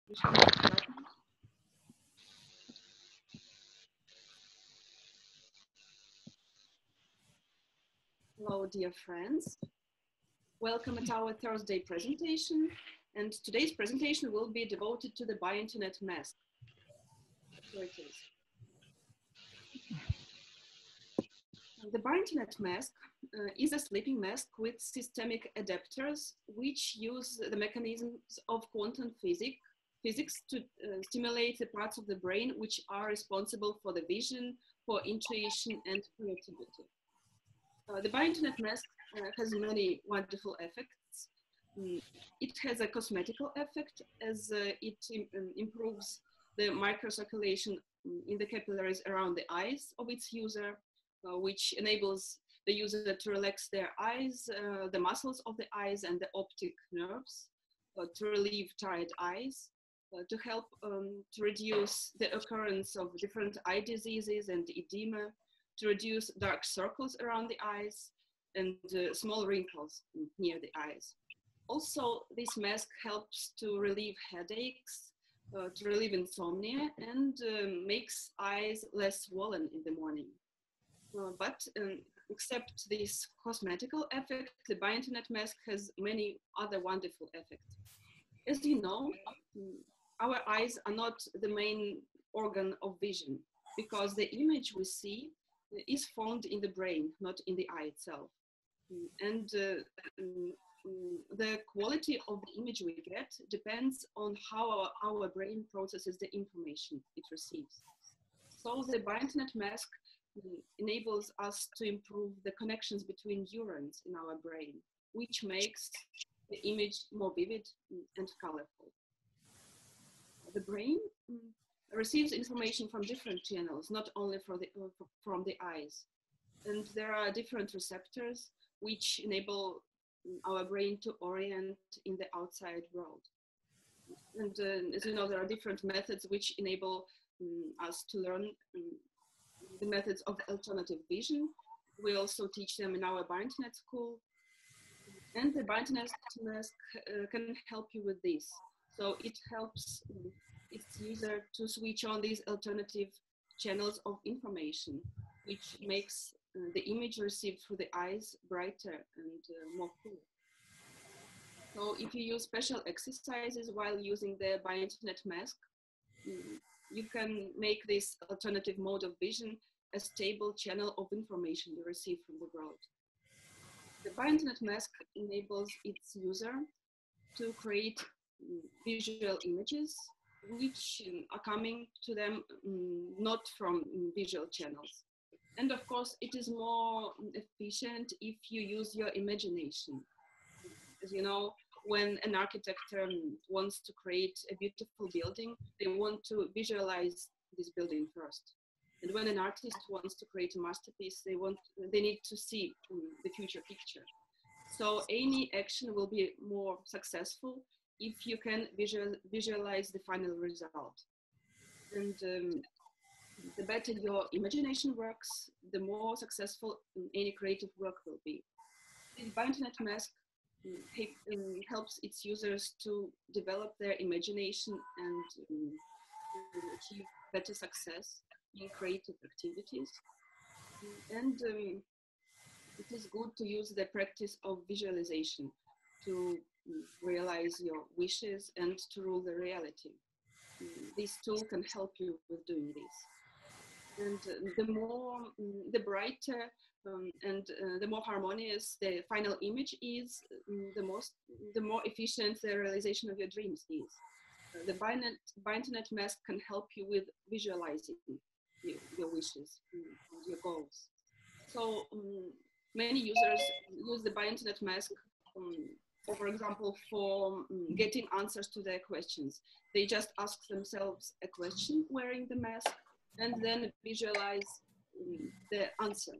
We shall start. Hello, dear friends. Welcome at our Thursday presentation. And today's presentation will be devoted to the bioInternet mask. Here it is. The bioInternet mask is a sleeping mask with systemic adapters, which use the mechanisms of quantum physics to stimulate the parts of the brain which are responsible for the vision, for intuition, and creativity. The bioInternet mask has many wonderful effects. It has a cosmetical effect as it improves the microcirculation in the capillaries around the eyes of its user, which enables the user to relax their eyes, the muscles of the eyes and the optic nerves, to relieve tired eyes, to help to reduce the occurrence of different eye diseases and edema, to reduce dark circles around the eyes and small wrinkles near the eyes. Also, this mask helps to relieve headaches, to relieve insomnia, and makes eyes less swollen in the morning. But except this cosmetical effect, the bioInternet mask has many other wonderful effects. As you know, our eyes are not the main organ of vision because the image we see is formed in the brain, not in the eye itself. And the quality of the image we get depends on how our brain processes the information it receives. So the bioInternet mask enables us to improve the connections between neurons in our brain, which makes the image more vivid and colorful. The brain receives information from different channels, not only from the eyes. And there are different receptors which enable our brain to orient in the outside world. And as you know, there are different methods which enable us to learn the methods of alternative vision. We also teach them in our bioInternet school. And the bioInternet mask can help you with this. So it helps its user to switch on these alternative channels of information, which makes the image received through the eyes brighter and more clear. So if you use special exercises while using the bioInternet mask, you can make this alternative mode of vision a stable channel of information you receive from the world. The bioInternet mask enables its user to create visual images which are coming to them not from visual channels. And of course, it is more efficient if you use your imagination. As you know, when an architect wants to create a beautiful building, they want to visualize this building first. And when an artist wants to create a masterpiece, they need to see the future picture. So any action will be more successful if you can visualize the final result. And the better your imagination works, the more successful any creative work will be. The bioInternet mask helps its users to develop their imagination and achieve better success in creative activities. And it is good to use the practice of visualization to realize your wishes and to rule the reality. This tool can help you with doing this. And the brighter and the more harmonious the final image is, the more efficient the realization of your dreams is. The bioInternet mask can help you with visualizing your wishes and your goals. So many users use the bioInternet mask, for example, for getting answers to their questions. They just ask themselves a question wearing the mask and then visualize the answer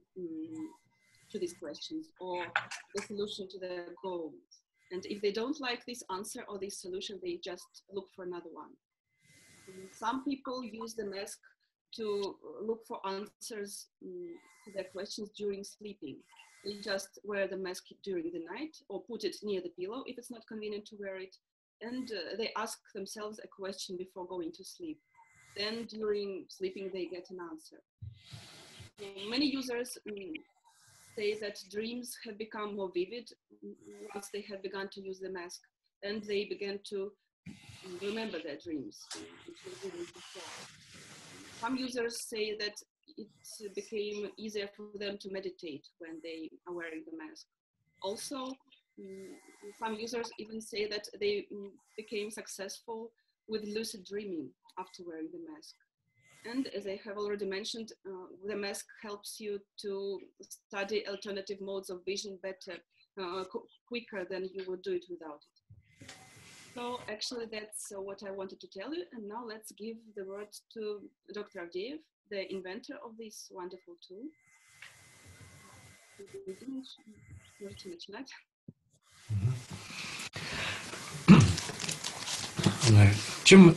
to these questions or the solution to their goals. And if they don't like this answer or this solution, they just look for another one. Some people use the mask to look for answers to their questions during sleeping. They just wear the mask during the night or put it near the pillow if it's not convenient to wear it. and they ask themselves a question before going to sleep. Then during sleeping, they get an answer. Many users say that dreams have become more vivid once they have begun to use the mask, and they began to remember their dreams, which they didn't before. Some users say that it became easier for them to meditate when they are wearing the mask. Also, some users even say that they became successful with lucid dreaming after wearing the mask. And as I have already mentioned, the mask helps you to study alternative modes of vision better, quicker than you would do it without it. So actually that's what I wanted to tell you. And now let's give the word to Dr. Avdeyev, the inventor of this wonderful tool. Можете начинать. Чем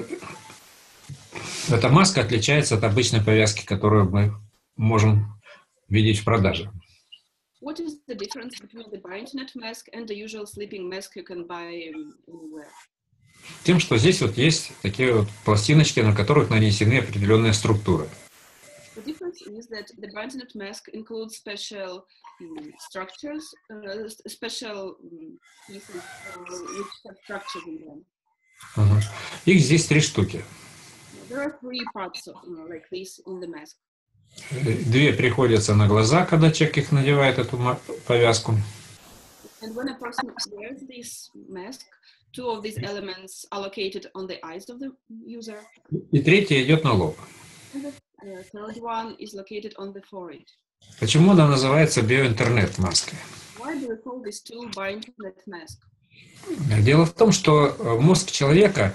эта маска отличается от обычной повязки, которую мы можем видеть в продаже? What is the difference between the biointernet mask and the usual sleeping mask you can buy anywhere? Тем, что здесь вот есть такие вот пластиночки, на которых нанесены определенные структуры. The difference is that the biointernet mask includes special structures, special pieces which have structures in them. Их здесь 3 штуки. There are 3 parts like this in the mask. 2 приходятся на глаза, когда человек их надевает, эту повязку. And when a person wears this mask, 2 of these elements are located on the eyes of the user. И 3 идет на лоб. And the third one is located on the forehead. Почему она называется биоинтернет-маской? Why do we call this tool biointernet mask? Дело в том, что мозг человека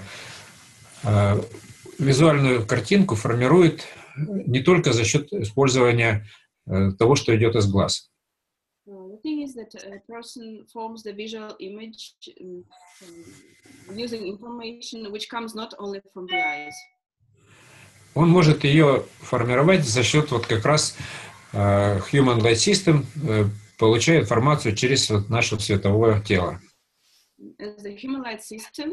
визуальную картинку формирует не только за счет использования того, что идет из глаз. The thing is that a person forms the visual image using information which comes not only from the eyes. Он может ее формировать за счет вот как раз Human Light System, получая информацию через вот наше световое тело. As the human light system,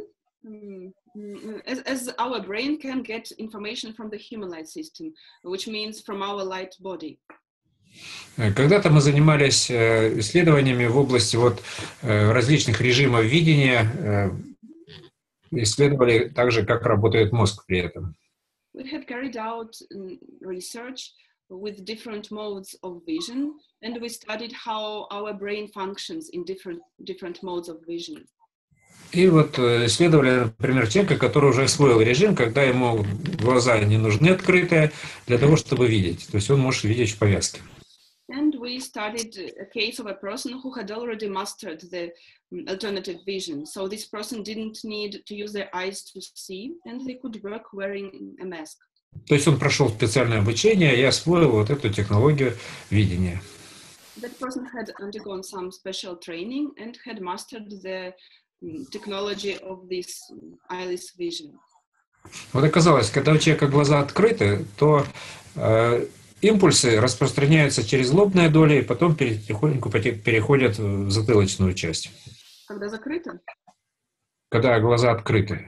as our brain can get information from the human light system, which means from our light body. Когда-то мы занимались исследованиями в области вот различных режимов видения, исследовали также, как работает мозг при этом. We have carried out research with different modes of vision, and we studied how our brain functions in different modes of vision. И вот исследовали, например, человека, который уже освоил режим, когда ему глаза не нужны открытые для того, чтобы видеть. То есть он может видеть в повязке. And we studied a case of a person who had already mastered the alternative vision. So this person didn't need to use their eyes to see, and they could work wearing a mask. То есть он прошел специальное обучение и освоил вот эту технологию видения. That person had undergone some special training and had mastered the technology of this eyeless vision. Вот оказалось, когда у человека глаза открыты, то импульсы распространяются через лобные доли и потом потихоньку переходят в затылочную часть. Когда закрыто? Когда глаза открыты.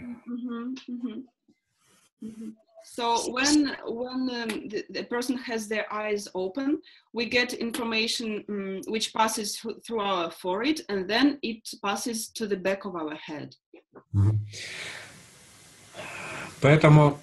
So when the person has their eyes open, we get information which passes through our forehead, and then it passes to the back of our head. Поэтому,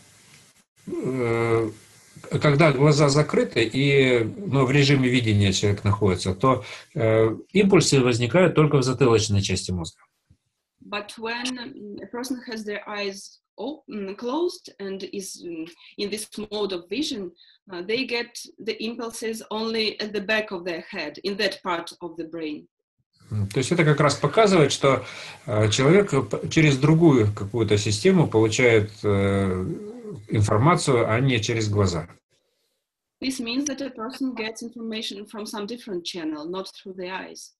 когда глаза закрыты и в режиме видения человек находится, то импульсы возникают только в затылочной части мозга. But when a person has their eyes closed and is in this mode of vision, they get the impulses only at the back of their head, in that part of the brain. То есть это как раз показывает, что человек через другую какую-то систему получает информацию, а не через глаза. This means that a person gets information from some different channel, not through the eyes.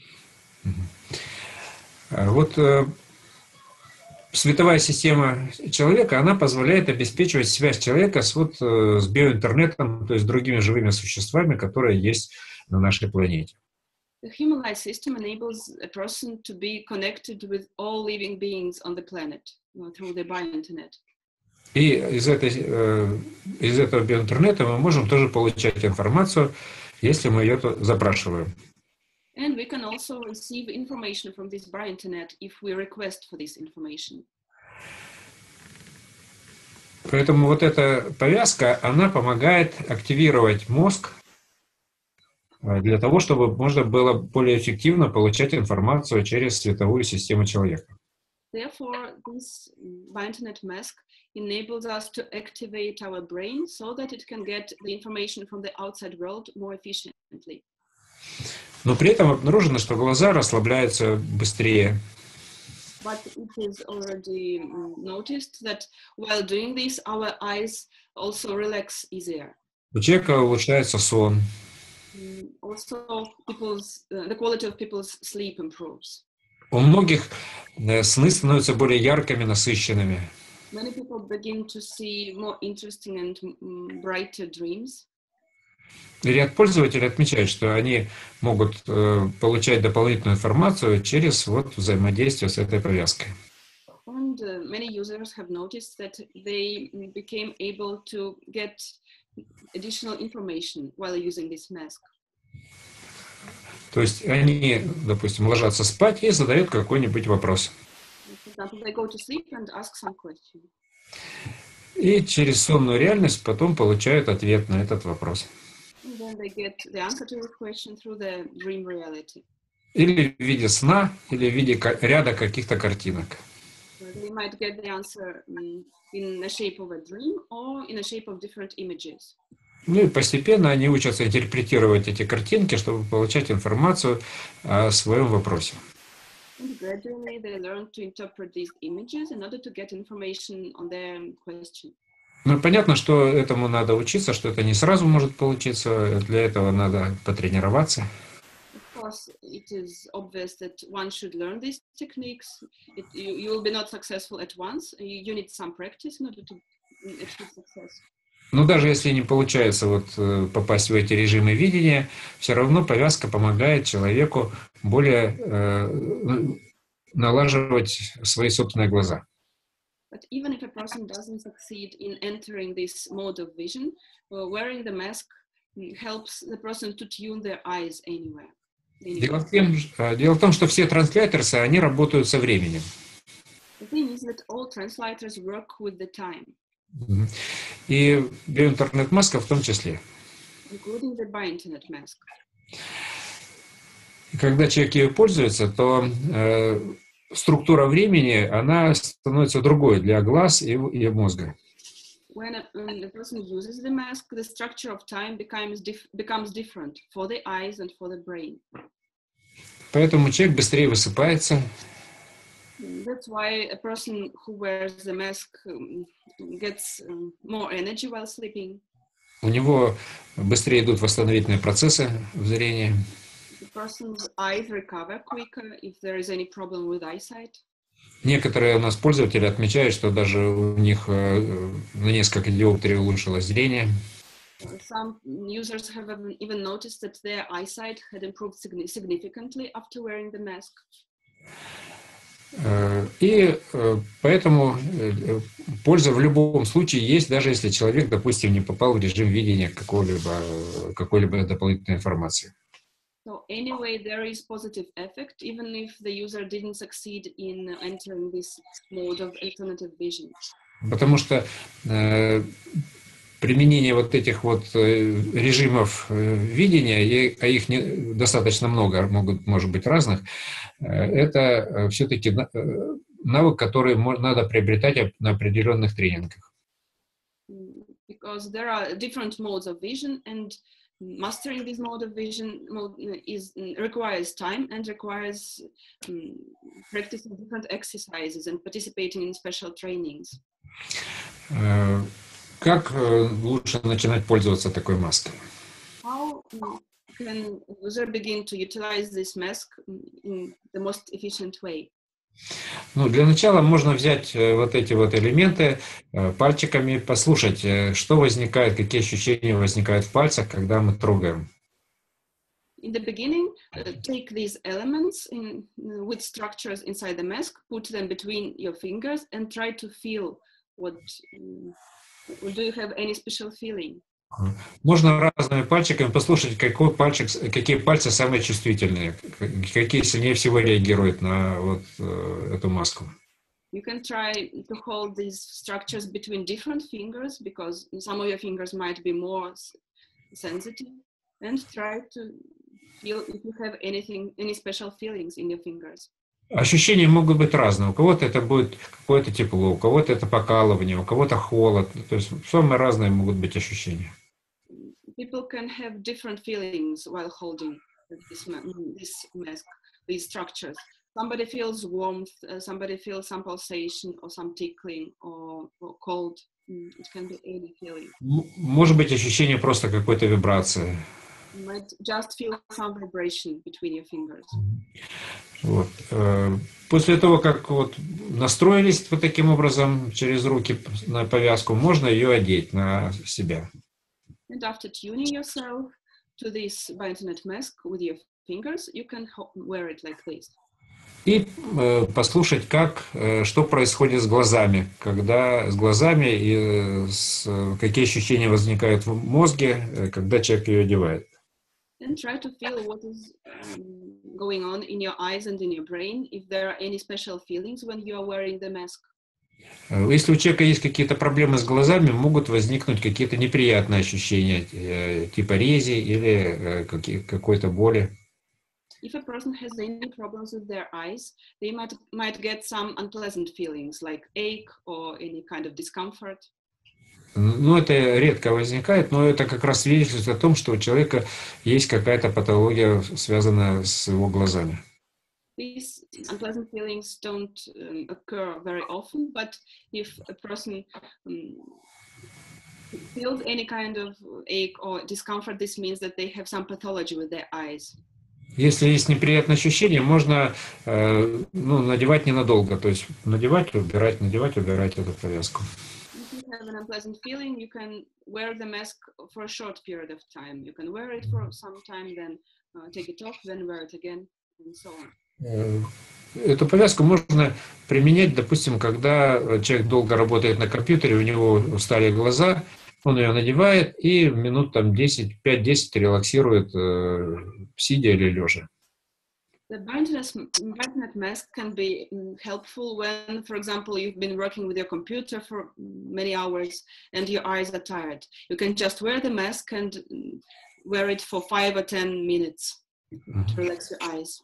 Вот световая система человека, она позволяет обеспечивать связь человека с биоинтернетом, то есть с другими живыми существами, которые есть на нашей планете. The human light system enables a person to be connected with all living beings on the planet through the biointernet. И из этого биоинтернета мы можем тоже получать информацию, если мы ее запрашиваем. And we can also receive information from this biointernet if we request for this information. Поэтому вот эта повязка, она помогает активировать мозг для того, чтобы можно было более эффективно получать информацию через световую систему человека. Therefore, this biointernet mask enables us to activate our brain so that it can get the information from the outside world more efficiently. Но при этом обнаружено, что глаза расслабляются быстрее. But it is already noticed that while doing this, our eyes also relax easier. У человека улучшается сон. Also, the quality of people's sleep improves. У многих сны становятся более яркими, насыщенными. Many people begin to see more interesting and brighter dreams. И ряд пользователей отмечают, что они могут получать дополнительную информацию через вот взаимодействие с этой повязкой. And many users have noticed that they became able to get additional information while using this mask. То есть они, допустим, ложатся спать и задают какой-нибудь вопрос. For example, they go to sleep and ask some question. И через сонную реальность потом получают ответ на этот вопрос. And then they get the answer to the question through the dream reality. Или в виде сна, или в виде ряда каких-то картинок. They might get the answer in the shape of a dream or in the shape of different images. Ну и постепенно они учатся интерпретировать эти картинки, чтобы получать информацию о своем вопросе. And gradually they learn to interpret these images in order to get information on their question. Ну, понятно, что этому надо учиться, что это не сразу может получиться, для этого надо потренироваться. Of course, it is obvious that one should learn these techniques. You will be not successful at once. You need some practice in order to achieve success. Но даже если не получается попасть в эти режимы видения, все равно повязка помогает человеку более налаживать свои собственные глаза. But even if a person doesn't succeed in entering this mode of vision, wearing the mask helps the person to tune their eyes anywhere. Дело в том, что все трансляторсы, они работают со временем. The thing is that all translators work with the time. И биоинтернет-маска в том числе. Including the biointernet mask. И когда человек ею пользуется, то структура времени, она становится другой для глаз и мозга. When a person uses the mask, the structure of time becomes different for the eyes and for the brain. Поэтому человек быстрее высыпается. That's why a person who wears the mask gets more energy while sleeping. У него быстрее идут восстановительные процессы в зрении. The person's eyes recover quicker if there is any problem with eyesight. Некоторые у нас пользователи отмечают, что даже у них на несколько диоптрий улучшилось зрение. Some users have even noticed that their eyesight had improved significantly after wearing the mask. И поэтому польза в любом случае есть, даже если человек, допустим, не попал в режим видения какой-либо дополнительной информации. So anyway, there is positive effect, even if the user didn't succeed in entering this mode of alternative vision. Потому что применение вот этих режимов видения, а их достаточно много, может быть разных, это все-таки навык, который надо приобретать на определенных тренингах. Because there are different modes of vision, and mastering this mode of vision requires time and requires practicing different exercises and participating in special trainings. Как лучше начинать пользоваться такой маской? How can user begin to utilize this mask in the most efficient way? Ну, для начала можно взять вот эти элементы, пальчиками послушать, что возникает, какие ощущения возникают в пальцах, когда мы трогаем. In the beginning, take these elements with structures inside the mask, put them between your fingers, and try to feel what. Do you have any special feeling? Можно разными пальчиками послушать, какие пальцы самые чувствительные, какие сильнее всего реагируют на вот эту маску. You can try to hold these structures between different fingers because some of your fingers might be more sensitive, and try to feel if you have any special feelings in your fingers. Ощущения могут быть разные. У кого-то это будет какое-то тепло, у кого-то это покалывание, у кого-то холод. То есть самые разные могут быть ощущения. People can have different feelings while holding this mask, these structures. Somebody feels warmth, somebody feels some pulsation or some tickling or cold. It can be any feeling. Может быть ощущение просто какой-то вибрации. You might just feel some vibration between your fingers. Вот. После того, как вот настроились вот таким образом через руки на повязку, можно ее одеть на себя. And after tuning yourself to this Biointernet mask with your fingers, you can wear it like this. И послушать, что происходит с глазами, какие ощущения возникают в мозге, когда человек ее одевает. And try to feel what is going on in your eyes and in your brain, if there are any special feelings when you are wearing the mask. Если у человека есть какие-то проблемы с глазами, могут возникнуть какие-то неприятные ощущения, типа рези или какой-то боли. If a person has any problems with their eyes, they might get some unpleasant feelings like ache or any kind of discomfort. Ну, это редко возникает, но это как раз свидетельствует о том, что у человека есть какая-то патология, связанная с его глазами. These unpleasant feelings don't occur very often, but if a person feels any kind of ache or discomfort, this means that they have some pathology with their eyes. Если есть неприятные ощущения, можно надевать ненадолго, то есть надевать, убирать эту повязку. If you have an unpleasant feeling, you can wear the mask for a short period of time. You can wear it for some time, then take it off, then wear it again, and so on. Эту повязку можно применять, допустим, когда человек долго работает на компьютере, у него устали глаза, он ее надевает и минут там 5-10 релаксирует, сидя или лежа. The Biointernet mask can be helpful when, for example, you've been working with your computer for many hours and your eyes are tired. You can just wear the mask and wear it for 5 or 10 minutes to relax your eyes.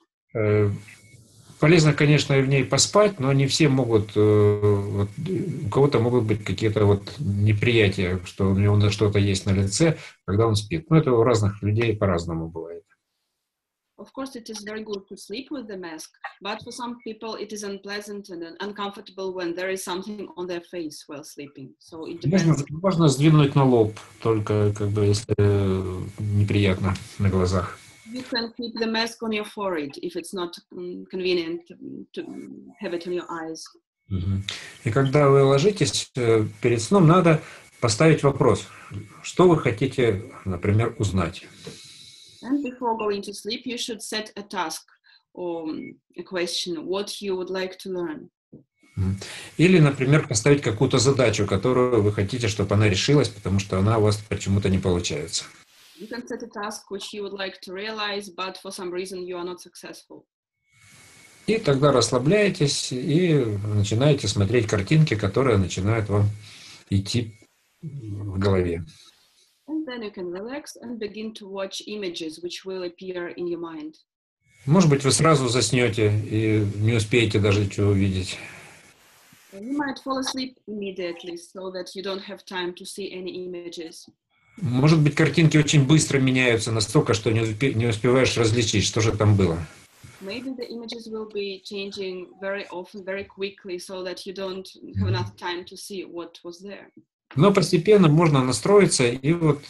Полезно, конечно, в ней поспать, но не все могут, у кого-то могут быть какие-то вот неприятия, что у него что-то есть на лице, когда он спит. Но это у разных людей по-разному бывает. Of course, it is very good to sleep with the mask, but for some people it is unpleasant and uncomfortable when there is something on their face while sleeping. So it depends. Можно сдвинуть на лоб, только если неприятно на глазах. You can keep the mask on your forehead if it's not convenient to have it on your eyes. И когда вы ложитесь перед сном, надо поставить вопрос, что вы хотите, например, узнать. And before going to sleep, you should set a task or a question, what you would like to learn. Или, например, поставить какую-то задачу, которую вы хотите, чтобы она решилась, потому что она у вас почему-то не получается. You can set a task which you would like to realize, but for some reason you are not successful. И тогда расслабляетесь и начинаете смотреть картинки, которые начинают вам идти в голове. And then you can relax and begin to watch images which will appear in your mind. Может быть, вы сразу заснете и не успеете даже ничего увидеть. You might fall asleep immediately so that you don't have time to see any images. Может быть, картинки очень быстро меняются настолько, что не успеваешь различить, что же там было. Maybe the images will be changing very often, very quickly, so that you don't have enough time to see what was there. Но постепенно можно настроиться и вот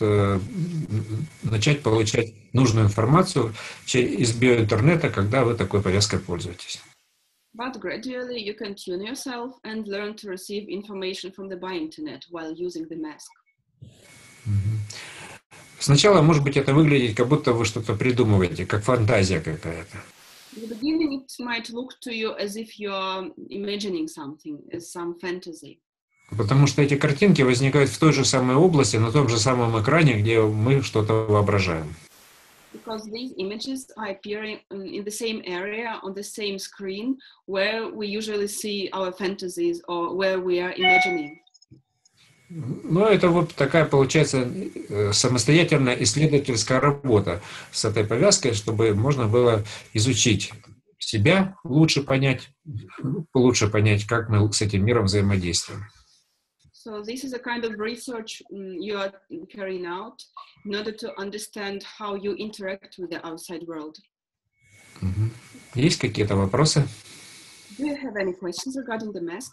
начать получать нужную информацию из биоинтернета, когда вы такой повязкой пользуетесь. But gradually you can tune yourself and learn to receive information from the biointernet while using the mask. Сначала, может быть, это выглядит, как будто вы что-то придумываете, как фантазия какая-то. In the beginning, it might look to you as if you're imagining something, as some fantasy. Потому что эти картинки возникают в той же самой области, на том же самом экране, где мы что-то воображаем. Because these images are appearing in the same area on the same screen where we usually see our fantasies or where we are imagining. Ну, это вот такая, получается, самостоятельная исследовательская работа с этой повязкой, чтобы можно было изучить себя, лучше понять, как мы с этим миром взаимодействуем. So this is a kind of research you are carrying out in order to understand how you interact with the outside world. Есть какие-то вопросы? Do you have any questions regarding the mask?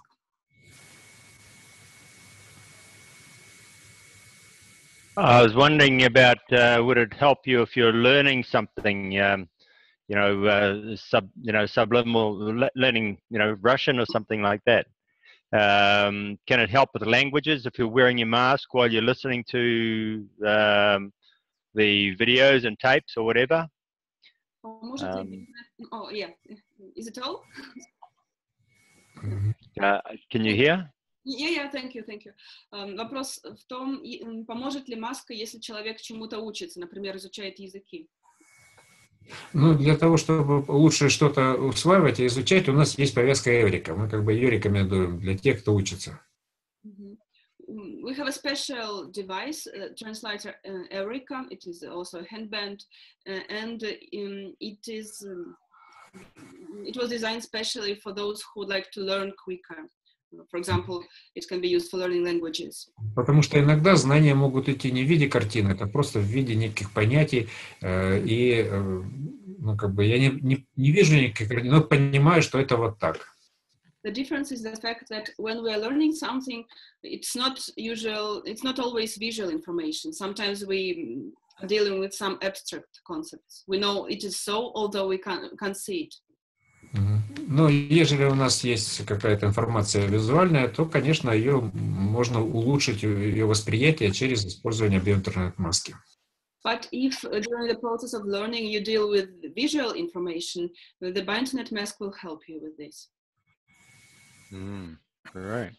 I was wondering about would it help you if you're learning something, subliminal learning, Russian or something like that. Can it help with languages if you're wearing your mask while you're listening to the videos and tapes or whatever? Oh, yeah. Is it all? Can you hear? Yeah, thank you. Вопрос в том, поможет ли маска, если человек чему-то учится, например, изучает языки? Ну, для того, чтобы лучше что-то усваивать и изучать, у нас есть повязка Эврика. Мы как бы ее рекомендуем для тех, кто учится. We have a special device, translator Eureka. It is also a handband, and it was designed specially for those who would like to learn quicker. For example, it can be used for learning languages. Потому что иногда знания могут идти не в виде картинок, а просто в виде неких понятий. Ну, как бы я не вижу никаких картинок, но понимаю, что это вот так. The difference is the fact that when we are learning something, it's not always visual information. Sometimes we are dealing with some abstract concepts. We know it is so, although we can't see it. Но ежели у нас есть какая-то информация визуальная, то, конечно, ее можно улучшить, ее восприятие через использование биоинтернет-маски. But if during the process of learning you deal with visual information, the Biointernet mask will help you with this. Right.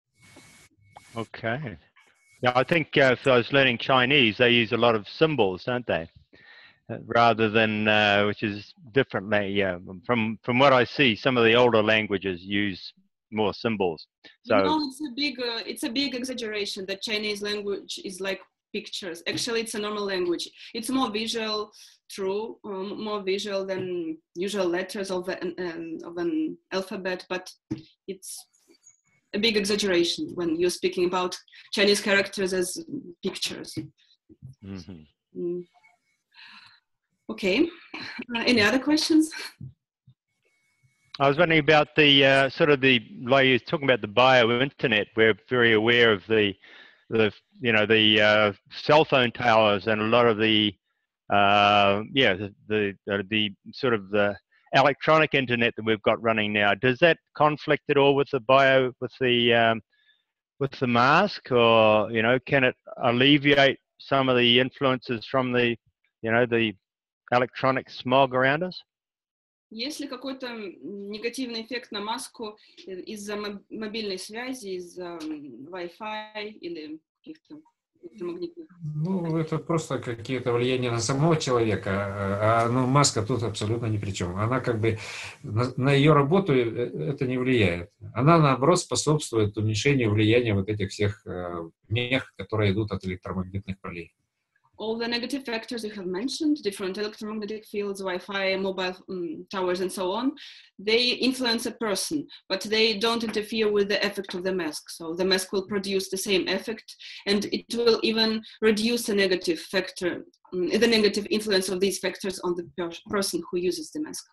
Okay. Yeah, I think if I was learning Chinese, they use a lot of symbols, don't they? Rather than, which is differently, yeah. From what I see, some of the older languages use more symbols. So it's a big exaggeration that Chinese language is like pictures. Actually, it's a normal language. It's more visual, true, more visual than usual letters of an alphabet, but it's a big exaggeration when you're speaking about Chinese characters as pictures. Okay. Any other questions? I was wondering about the like you were talking about the bio-internet. We're very aware of the cell phone towers and a lot of the sort of the electronic internet that we've got running now. Does that conflict at all with the mask, or can it alleviate some of the influences from the electronic smog around us? Есть ли какой-то негативный эффект на маску из-за мобильной связи, из-за Wi-Fi или каких-то электромагнитных? Ну, это просто какие-то влияния на самого человека, маска тут абсолютно ни при чем. Она как бы на ее работу это не влияет. Она, наоборот, способствует уменьшению влияния вот этих всех мех, которые идут от электромагнитных полей. All the negative factors you have mentioned, different electromagnetic fields, Wi-Fi, mobile towers, and so on, they influence a person, but they don't interfere with the effect of the mask. So the mask will produce the same effect, and it will even reduce the negative factor, the negative influence of these factors on the person who uses the mask.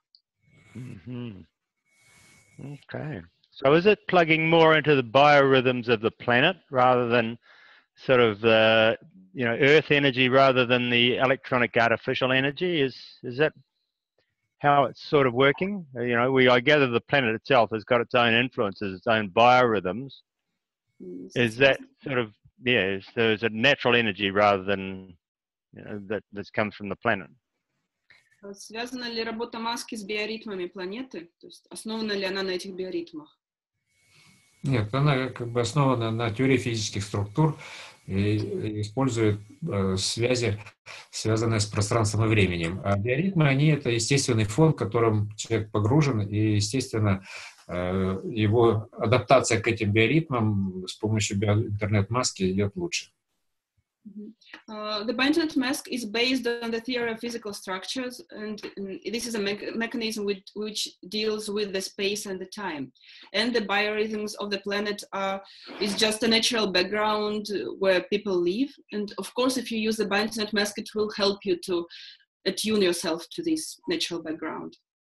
Okay. So is it plugging more into the biorhythms of the planet rather than sort of the Earth energy rather than the electronic artificial energy? Is that how it's sort of working? I gather the planet itself has got its own influences, its own biorhythms. Is that sort of, so is it natural energy rather than you know, that comes from the planet. Связана ли работа маски с биоритмами планеты? То есть основана ли она на этих биоритмах? Нет, она как бы основана на теории физических структур и использует связи, связанные с пространством и временем. А биоритмы, они это естественный фон, в котором человек погружен, и, естественно, его адаптация к этим биоритмам с помощью интернет-маски идет лучше. The biointernet mask is based on the theory of physical structures, and this is a mechanism which deals with the space and the time. And the biorhythms of the planet is just a natural background where people live. And of course, if you use the biointernet mask, it will help you to attune yourself to this natural background.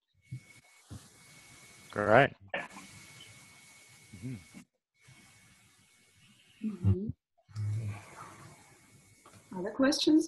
Great. Other questions?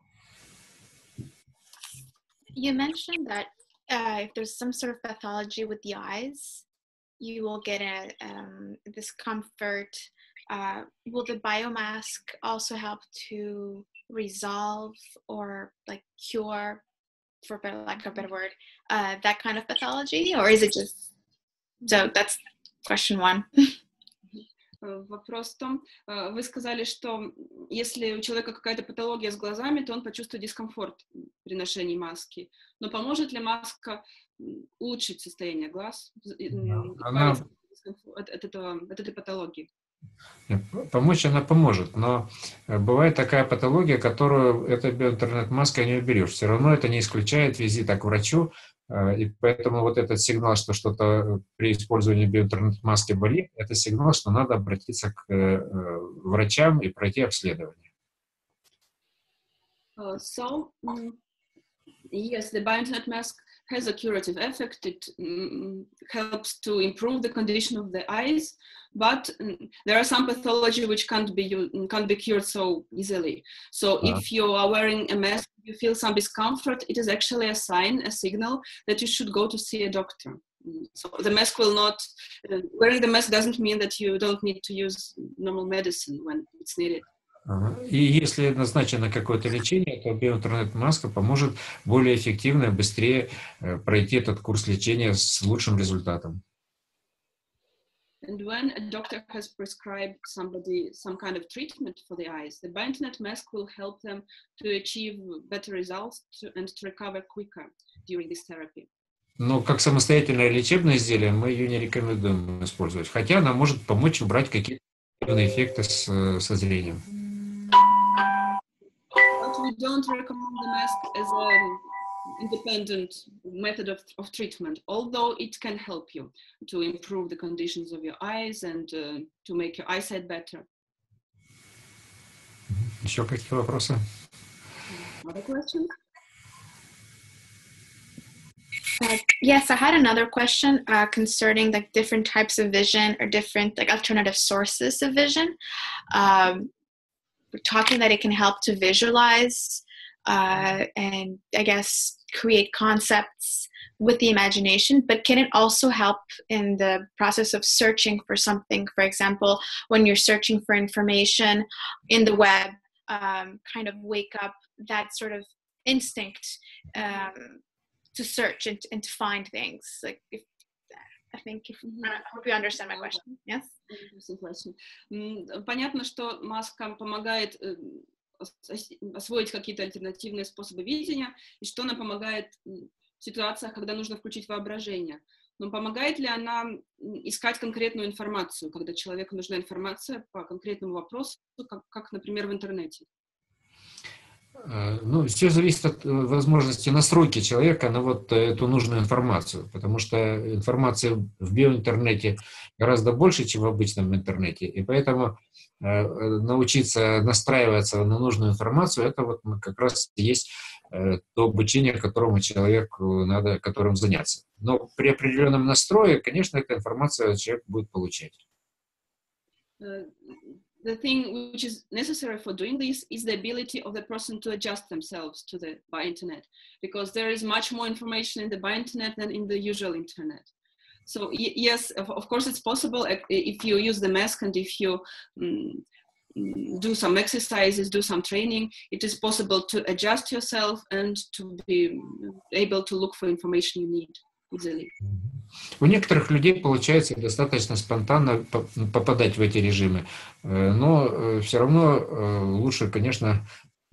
You mentioned that if there's some sort of pathology with the eyes, you will get a discomfort. Will the biomask also help to resolve or like cure, for lack of a better word, that kind of pathology? Or is it just, so that's question one. Вопрос в том, вы сказали, что если у человека какая-то патология с глазами, то он почувствует дискомфорт при ношении маски. Но поможет ли маска улучшить состояние глаз от этой патологии? Помочь она поможет, но бывает такая патология, которую эта биоинтернет-маска не уберешь. Все равно это не исключает визита к врачу, и поэтому вот этот сигнал, что что-то при использовании биоинтернет-маски болит, это сигнал, что надо обратиться к врачам и пройти обследование. So, yes, the biointernet mask has a curative effect. It helps to improve the condition of the eyes, but there are some pathology which can't be cured so easily. So if you are wearing a mask, you feel some discomfort, it is actually a sign, a signal that you should go to see a doctor. So the mask will not, wearing the mask doesn't mean that you don't need to use normal medicine when it's needed. И если назначено какое-то лечение, то биоинтернет-маска поможет более эффективно и быстрее пройти этот курс лечения с лучшим результатом. And when a doctor has prescribed somebody some kind of treatment for the eyes, the biointernet mask will help them to achieve better results and to recover quicker during this therapy. Но как самостоятельное лечебное изделие мы ее не рекомендуем использовать, хотя она может помочь убрать какие-то эффекты со зрением. But we don't recommend the mask as an independent method of treatment, although it can help you to improve the conditions of your eyes and to make your eyesight better. Еще какие вопросы? Other questions? Yes, I had another question concerning like different types of vision or different like alternative sources of vision. We're talking that it can help to visualize and I guess create concepts with the imagination, but can it also help in the process of searching for something? For example, when you're searching for information in the web, kind of wake up that sort of instinct to search and to find things. Like, I hope you understand my question. Yes? Понятно, что маска помогает освоить какие-то альтернативные способы видения, и что она помогает в ситуациях, когда нужно включить воображение. Но помогает ли она искать конкретную информацию, когда человеку нужна информация по конкретному вопросу, как, например, в интернете? Ну, все зависит от возможности настройки человека на вот эту нужную информацию, потому что информации в биоинтернете гораздо больше, чем в обычном интернете, и поэтому научиться настраиваться на нужную информацию, это вот как раз есть то обучение, которому человеку надо, которым заняться. Но при определенном настрое, конечно, эта информация человек будет получать. The thing which is necessary for doing this is the ability of the person to adjust themselves to the bi-internet, because there is much more information in the bi-internet than in the usual internet. So yes, of course it's possible if you use the mask and if you do some exercises, do some training, it is possible to adjust yourself and to be able to look for information you need easily. У некоторых людей получается достаточно спонтанно попадать в эти режимы, но все равно лучше, конечно,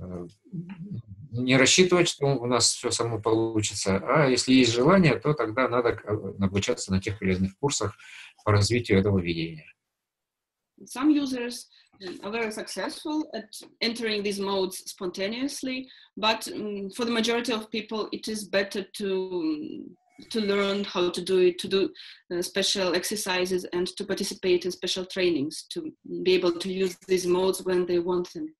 не рассчитывать, что у нас все само получится, а если есть желание, то тогда надо обучаться на тех или иных курсах по развитию этого видения. Some users are very successful at entering these modes spontaneously, but for the majority of people, it is better to learn how to do it, to do special exercises and to participate in special trainings, to be able to use these modes when they want them.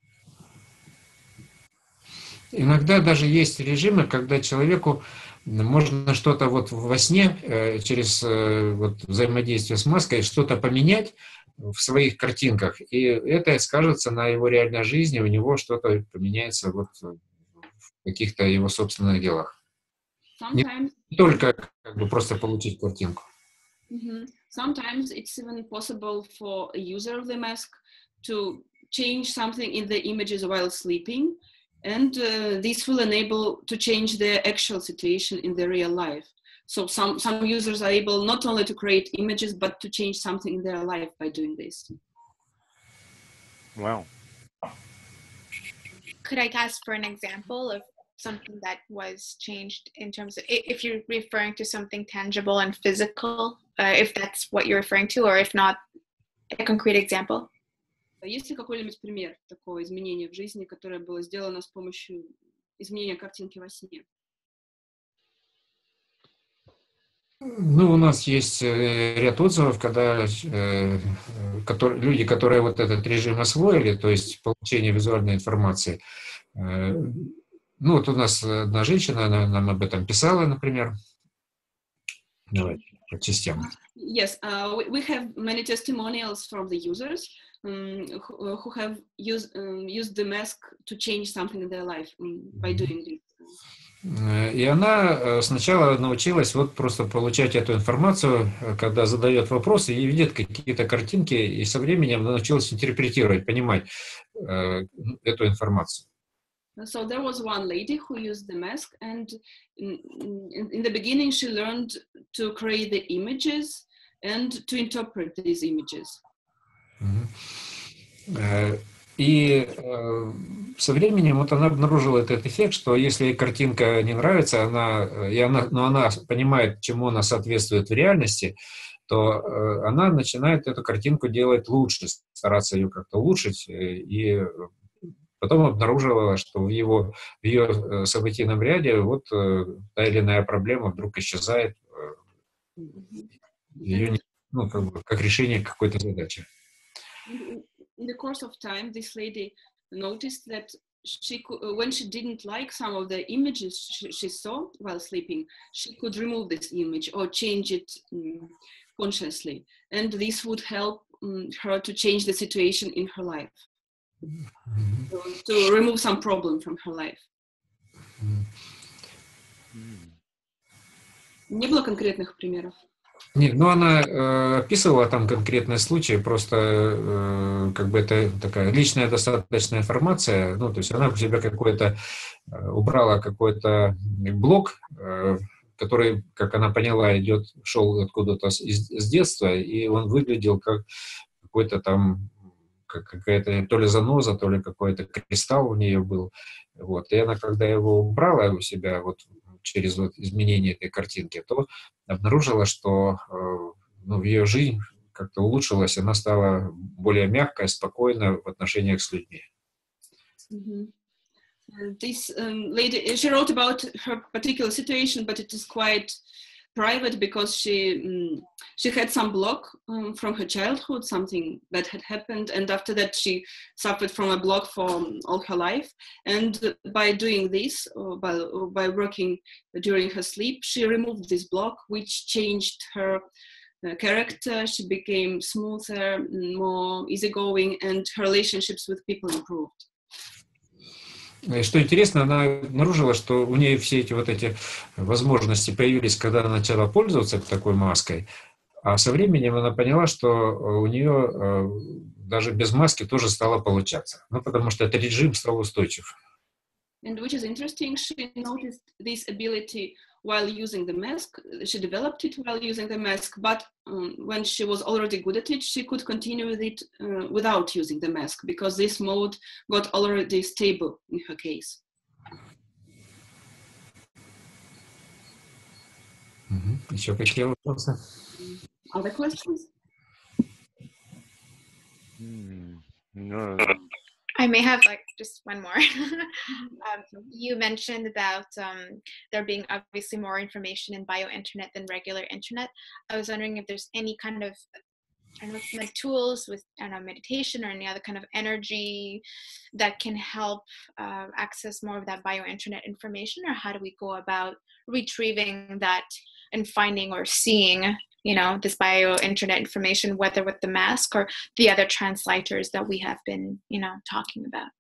Иногда даже есть режимы, когда человеку можно что-то вот во сне через вот взаимодействие с маской что-то поменять в своих картинках, и это скажется на его реальной жизни, у него что-то поменяется вот в каких-то его собственных делах. Не только как бы просто получить картинку. Sometimes it's even possible for a user of the mask to change something in the images while sleeping, and this will enable to change their actual situation in their real life. So some users are able not only to create images, but to change something in their life by doing this. Wow. Could I ask for an example of something that was changed in terms of, if you're referring to something tangible and physical, if that's what you're referring to, or if not, a concrete example? Есть ли какой-нибудь пример такого изменения в жизни, которое было сделано с помощью изменения картинки во сне? Ну, у нас есть ряд отзывов, когда люди, которые вот этот режим освоили, то есть получение визуальной информации. Ну, вот у нас одна женщина, она нам об этом писала, например. Давайте по частям. Yes, we have many testimonials from the users who have used the mask to change something in their life by doing this. И она сначала научилась вот просто получать эту информацию, когда задает вопросы и видит какие-то картинки, и со временем она научилась интерпретировать, понимать эту информацию. So there was one lady who used the mask, and in the beginning she learned to create the images and to interpret these images. И со временем вот она обнаружила этот эффект, что если картинка не нравится, но она понимает, чему она соответствует в реальности, то она начинает эту картинку делать лучше, стараться ее как-то улучшить, и потом обнаружила, что в ее событийном ряде вот та или иная проблема вдруг исчезает, ее, ну, как решение какой-то задачи. In the course of time, this lady noticed that she could, when she didn't like some of the images she saw while sleeping, she could remove this image or change it consciously. And this would help her to change the situation in her life, to remove some problem from her life. Не было конкретных примеров. Нет, ну она описывала там конкретные случаи, просто как бы это такая личная достаточно информация, ну, то есть она у себя убрала какой-то блок, который, как она поняла, шел откуда-то с детства, и он выглядел как какой-то там, какая-то то ли заноза, то ли какой-то кристалл у нее был. Вот. И она, когда его убрала у себя вот через вот изменение этой картинки, то обнаружила, что в ее жизнь как-то улучшилась, она стала более мягкой, спокойной в отношениях с людьми. This lady, she wrote about her particular situation, but it is quite private because she had some block from her childhood, something that had happened, and after that she suffered from a block for all her life. And by doing this, by working during her sleep, she removed this block, which changed her character. She became smoother, more easygoing, and her relationships with people improved. Что интересно, она обнаружила, что у нее все эти возможности появились, когда она начала пользоваться такой маской, а со временем она поняла, что у нее даже без маски тоже стало получаться. Ну, потому что этот режим стал устойчив. And which is interesting, she noticed this ability while using the mask. She developed it while using the mask, but when she was already good at it, she could continue with it without using the mask, because this mode got already stable in her case. Еще какие вопросы? Other questions? No. I may have like just one more. You mentioned about there being obviously more information in biointernet than regular internet. I was wondering if there's any kind of, I don't know, like tools with, I don't know, meditation or any other kind of energy that can help access more of that biointernet information, or how do we go about retrieving that and finding or seeing, you know, this biointernet information, whether with the mask or the other translators that we have been, you know, talking about?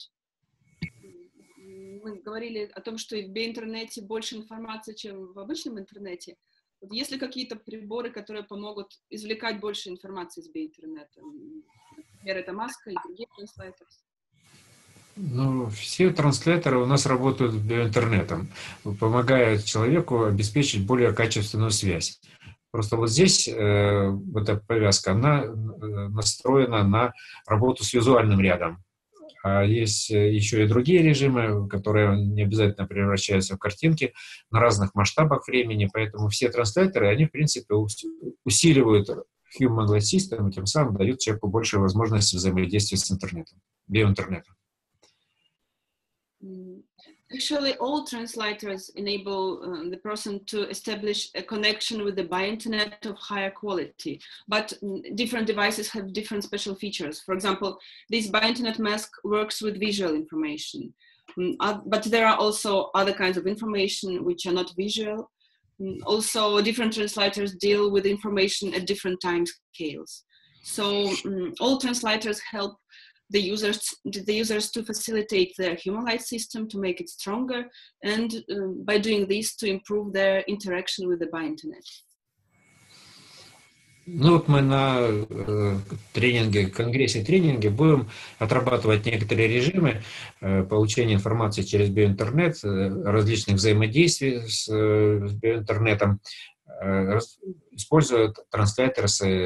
Мы говорили о том, что в биоинтернете больше информации, чем в обычном интернете. Вот есть ли какие-то приборы, которые помогут извлекать больше информации из биоинтернета? Например, это маска или другие трансляторы? Ну, все трансляторы у нас работают биоинтернетом, помогают человеку обеспечить более качественную связь. Просто вот здесь вот эта повязка, она настроена на работу с визуальным рядом. А есть еще и другие режимы, которые не обязательно превращаются в картинки на разных масштабах времени, поэтому все трансляторы, они, в принципе, усиливают Human Light System и тем самым дают человеку больше возможностей взаимодействия с интернетом, биоинтернетом. Actually, all translators enable the person to establish a connection with the biointernet of higher quality, but different devices have different special features. For example, this biointernet mask works with visual information, but there are also other kinds of information which are not visual. Also, different translators deal with information at different time scales. So all translators help the users to facilitate their Human Light System, to make it stronger, and by doing this, to improve their interaction with the biointernet. Ну вот мы на конгрессе-тренинге будем отрабатывать некоторые режимы получения информации через биоинтернет, различных взаимодействий с биоинтернетом, используя трансляторы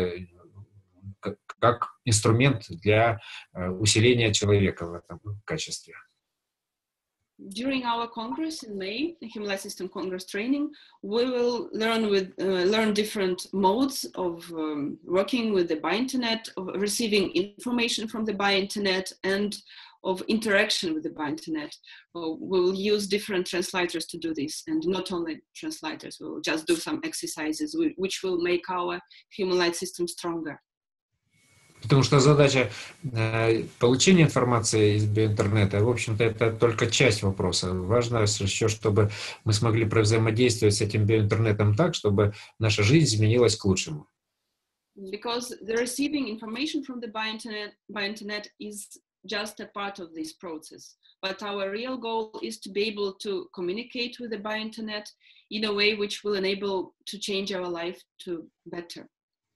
как инструмент для усиления человека в этом качестве. During our Congress in May, the Human Light System Congress training, we will learn different modes of working with the biointernet, of receiving information from the biointernet, and of interaction with the biointernet. We will use different translators to do this, and not only translators. We will just do some exercises which will make our Human Light System stronger. Потому что задача получения информации из биоинтернета, в общем-то, это только часть вопроса. Важно еще, чтобы мы смогли взаимодействовать с этим биоинтернетом так, чтобы наша жизнь изменилась к лучшему. Because the receiving information from the biointernet is just a part of this process. But our real goal is to be able to communicate with the biointernet in a way which will enable to change our life to better.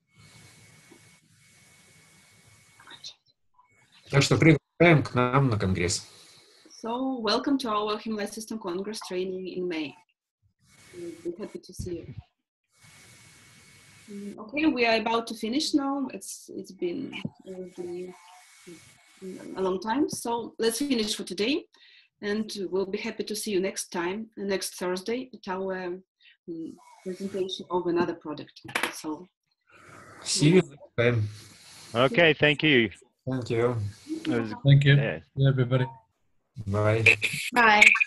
Так что приглашаем к нам на конгресс. So, welcome to our Human Light System Congress training in May. We're happy to see you. Okay, we are about to finish now. It's been a long time, so let's finish for today, and we'll be happy to see you next Thursday, at our presentation of another product. So, see you next time. Okay, thank you. Thank you. Thank you. Yeah. Everybody. Bye. Bye.